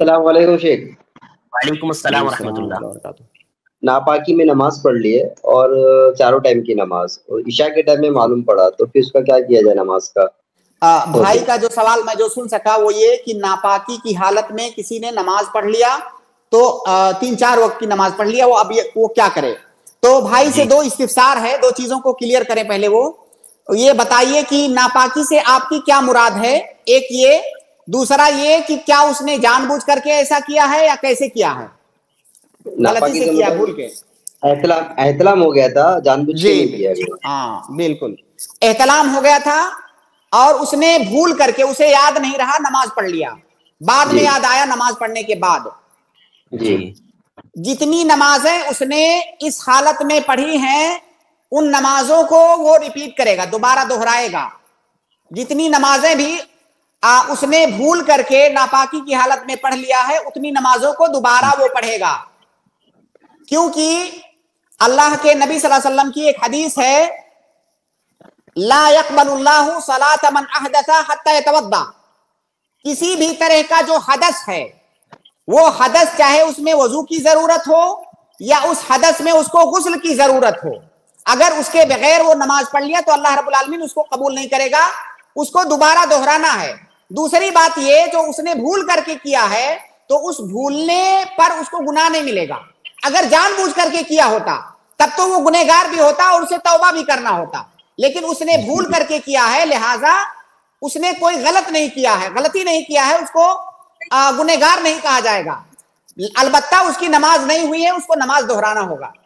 السلام علیکم شیخ. وعلیکم السلام ورحمۃ اللہ وبرکاتہ. ناپاکی میں نماز پڑھ لی ہے اور چاروں ٹائم کی نماز اور عشاء کے ٹائم میں معلوم پڑا, تو پھر اس کا کیا کیا جائے نماز کا؟ بھائی کا جو سوال میں جو سن سکا وہ یہ کہ ناپاکی کی حالت میں کسی نے نماز پڑھ لیا تو 3-4 وقت کی نماز پڑھ لیا, وہ کیا کرے؟ تو بھائی سے 2 استفسار ہے, 2 چیزوں کو کلیئر کریں. پہلے وہ یہ بتائیے کہ ناپاکی سے آپ کی کیا مراد ہے, ایک یہ, دوسرا یہ کہ کیا اس نے جان بوجھ کر کے ایسا کیا ہے یا کیسے کیا ہے, غلطی سے کیا, بھول کے احتلام ہو گیا تھا, جان بوجھ کے نہیں کیا. ہاں بالکل, احتلام ہو گیا تھا اور اس نے بھول کر کے, اسے یاد نہیں رہا, نماز پڑھ لیا, بعد میں یاد آیا نماز پڑھنے کے بعد. جی جتنی نمازیں اس نے اس حالت میں پڑھی ہیں ان نمازوں کو وہ ریپیٹ کرے گا, دوبارہ دہرائے گا. جتنی نمازیں بھی اس نے بھول کر کے ناپاکی کی حالت میں پڑھ لیا ہے اتنی نمازوں کو دوبارہ وہ پڑھے گا, کیونکہ اللہ کے نبی صلی اللہ علیہ وسلم کی ایک حدیث ہے, لا يقبل اللہ صلاۃ من احدث حتی یتوضا. کسی بھی طرح کا جو حدث ہے, وہ حدث چاہے اس میں وضو کی ضرورت ہو یا اس حدث میں اس کو غسل کی ضرورت ہو, اگر اس کے بغیر وہ نماز پڑھ لیا تو اللہ رب العالمین اس کو قبول نہیں کرے گا, اس کو دوبارہ دہرانا ہے. دوسری بات یہ, جو اس نے بھول کر کے کیا ہے تو اس بھولنے پر اس کو گناہ نہیں ملے گا. اگر جان بوجھ کر کے کیا ہوتا تب تو وہ گنہگار بھی ہوتا اور اسے توبہ بھی کرنا ہوتا, لیکن اس نے بھول کر کے کیا ہے, لہذا اس نے کوئی غلط نہیں کیا ہے, غلطی نہیں کیا ہے, اس کو گنہگار نہیں کہا جائے گا. البتہ اس کی نماز نہیں ہوئی ہے, اس کو نماز دہرانا ہوگا.